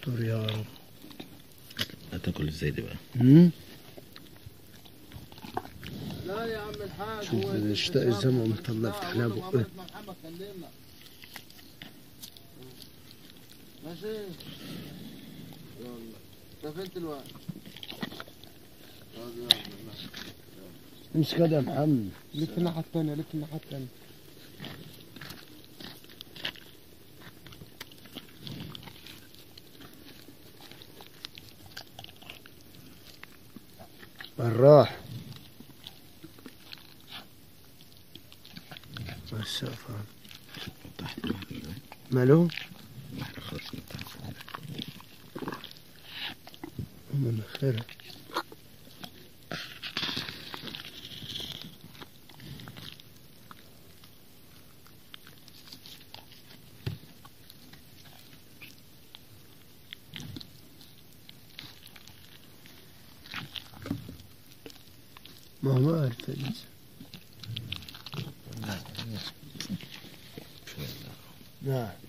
استر يا رب. هتاكل ازاي دي بقى؟ لا يا عم الحاج، شوف الشتاء الزمن مطلع فتح لها بقه. محمد كلمنا. ماشي يلا. انت فين دلوقتي؟ يلا. امسك كده يا محمد. لف الناحية التانية، لف الناحية التانية. بالراحة. السقف تحت ماله؟ البحر خلاص من تحت. من خيرها. ما هو ما عرفت لسه. نعم.